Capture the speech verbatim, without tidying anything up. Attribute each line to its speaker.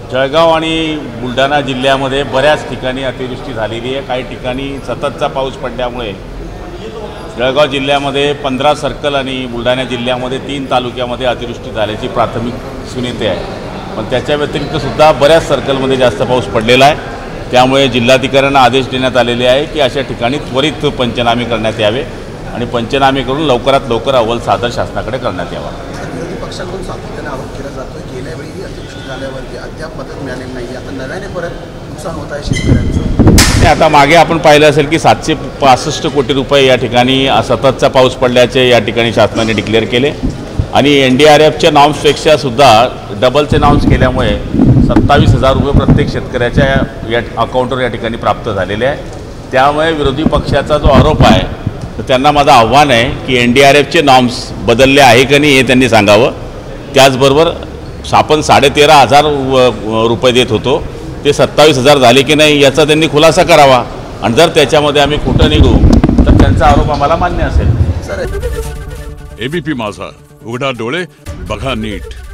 Speaker 1: जळगाव आणि बुलढाणा जिल्ह्यामध्ये बऱ्याच ठिकाणी अतिवृष्टी झालेली आहे। काही ठिकाणी सततचा पाऊस पडल्यामुळे जळगाव जिल्ह्यामध्ये पंधरा सर्कल आणि बुलढाणा जिल्ह्यामध्ये तीन तालुक्यामध्ये अतिवृष्टी झाल्याची प्राथमिक सुनिते आहे। पण त्याच्या व्यतिरिक्त सुद्धा बऱ्याच सर्कलमध्ये जास्त पाऊस पडलेला आहे। त्यामुळे जिल्हाधिकाऱ्यांना आदेश देण्यात आलेले आहे की अशा ठिकाणी त्वरित पंचनामे करण्यात यावे आणि पंचनामे करून लवकरात लवकर अहवाल सादर शासनाकडे करण्यात यावा।
Speaker 2: विरोधी पक्षाकडून सातत्याने आरोप केला जातो की गेल्या वेळी अतिवृष्टी झाल्यावरती अद्याप मदत मिळालेली नाही, आता नव्याने परत नुकसान होत आहे शेतकऱ्यांचं।
Speaker 1: आता मागे आपण पाहिलं असेल की सातशे पासष्ट कोटी रुपये या ठिकाणी सततचा पाऊस पडल्याचे या ठिकाणी शासनाने डिक्लेअर केले आणि एन डी आर एफच्या नॉर्म्सपेक्षा सुद्धा डबलचे नॉर्म्स केल्यामुळे सत्तावीस हजार रुपये प्रत्येक शेतकऱ्याच्या या अकाउंटवर या ठिकाणी प्राप्त झालेले आहे। त्यामुळे विरोधी पक्षाचा जो आरोप आहे तर त्यांना माझं आव्हान आहे की एन डी आर एफचे नॉर्म्स बदलले आहे का नाही हे त्यांनी सांगावं। त्याचबरोबर आपण साडेतेरा हजार रुपये देत होतो ते सत्तावीस हजार झाले की नाही याचा त्यांनी खुलासा करावा आणि जर त्याच्यामध्ये आम्ही खोटं निघू तर त्यांचा आरोप आम्हाला मान्य असेल।
Speaker 3: एबीपी माझा, उघडा डोळे बघा नीट।